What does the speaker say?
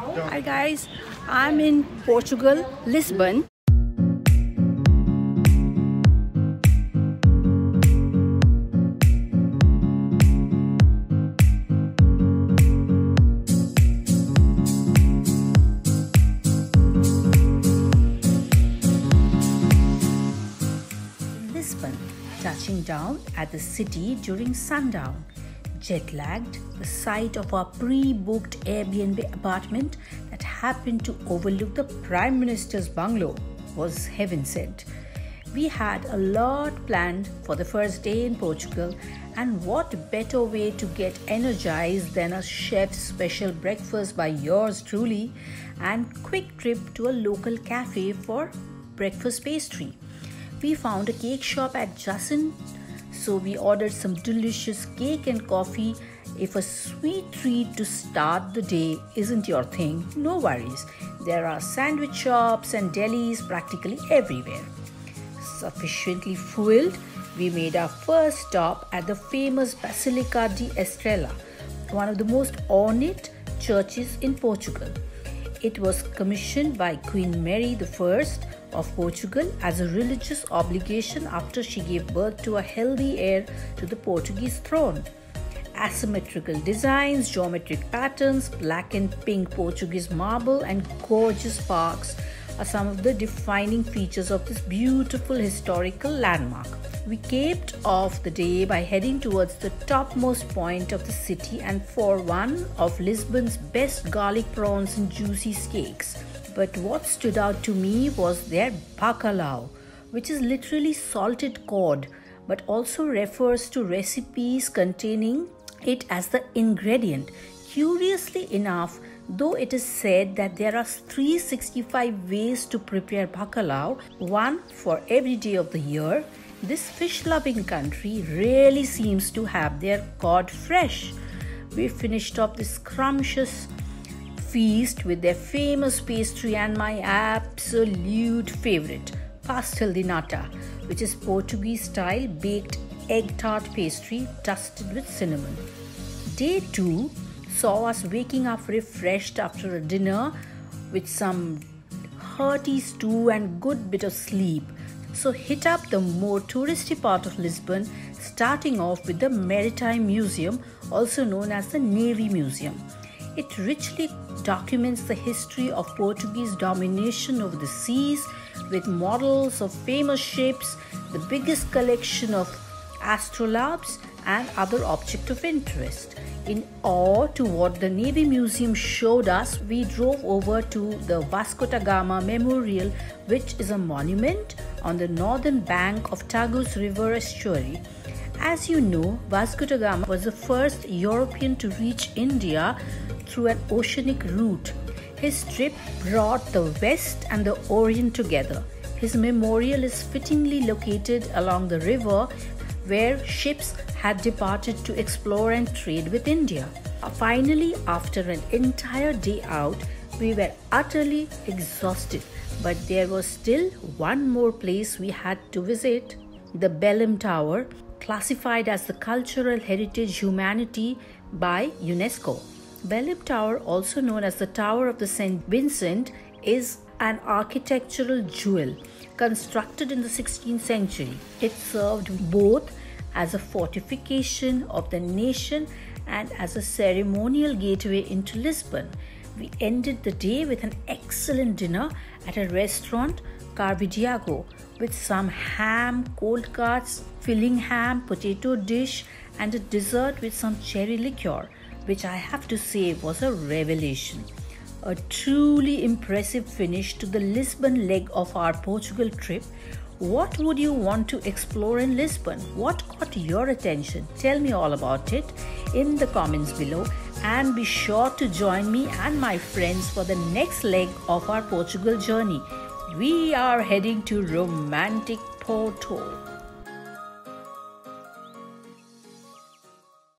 Hi guys, I'm in Portugal, Lisbon. Lisbon, touching down at the city during sundown. Jet-lagged, the sight of our pre-booked Airbnb apartment that happened to overlook the Prime Minister's bungalow was heaven sent. We had a lot planned for the first day in Portugal, and what better way to get energized than a chef's special breakfast by yours truly and quick trip to a local cafe for breakfast pastry. We found a cake shop adjacent, so we ordered some delicious cake and coffee. If a sweet treat to start the day isn't your thing, no worries. There are sandwich shops and delis practically everywhere. Sufficiently fueled, we made our first stop at the famous Basilica de Estrela, one of the most ornate churches in Portugal. It was commissioned by Queen Mary I of Portugal as a religious obligation after she gave birth to a healthy heir to the Portuguese throne. Asymmetrical designs, geometric patterns, black and pink Portuguese marble, and gorgeous parks are some of the defining features of this beautiful historical landmark. We capped off the day by heading towards the topmost point of the city and for one of Lisbon's best garlic prawns and juicy steaks. But what stood out to me was their bacalhau, which is literally salted cod, but also refers to recipes containing it as the ingredient. Curiously enough, though it is said that there are 365 ways to prepare bacalhau, one for every day of the year, this fish-loving country really seems to have their cod fresh. We finished off this scrumptious feast with their famous pastry and my absolute favorite, pastel de nata, which is Portuguese-style baked egg tart pastry dusted with cinnamon. Day 2 saw us waking up refreshed after a dinner with some hearty stew and good bit of sleep. So hit up the more touristy part of Lisbon, starting off with the Maritime Museum, also known as the Navy Museum. It richly documents the history of Portuguese domination over the seas with models of famous ships, the biggest collection of astrolabes and other objects of interest. In awe to what the Navy Museum showed us, we drove over to the Vasco Da Gama Memorial, which is a monument on the northern bank of Tagus River estuary. As you know, Vasco da Gama was the first European to reach India through an oceanic route. His trip brought the West and the Orient together. His memorial is fittingly located along the river where ships had departed to explore and trade with India. Finally, after an entire day out, we were utterly exhausted, but there was still one more place we had to visit, the Belém Tower, classified as the Cultural Heritage Humanity by UNESCO. Belém Tower, also known as the Tower of the St. Vincent, is an architectural jewel constructed in the 16th century. It served both as a fortification of the nation and as a ceremonial gateway into Lisbon. We ended the day with an excellent dinner at a restaurant, Carvidiago, with some ham, cold cuts, filling ham, potato dish, and a dessert with some cherry liqueur, which I have to say was a revelation. A truly impressive finish to the Lisbon leg of our Portugal trip. What would you want to explore in Lisbon? What caught your attention? Tell me all about it in the comments below, and be sure to join me and my friends for the next leg of our Portugal journey. We are heading to romantic Porto.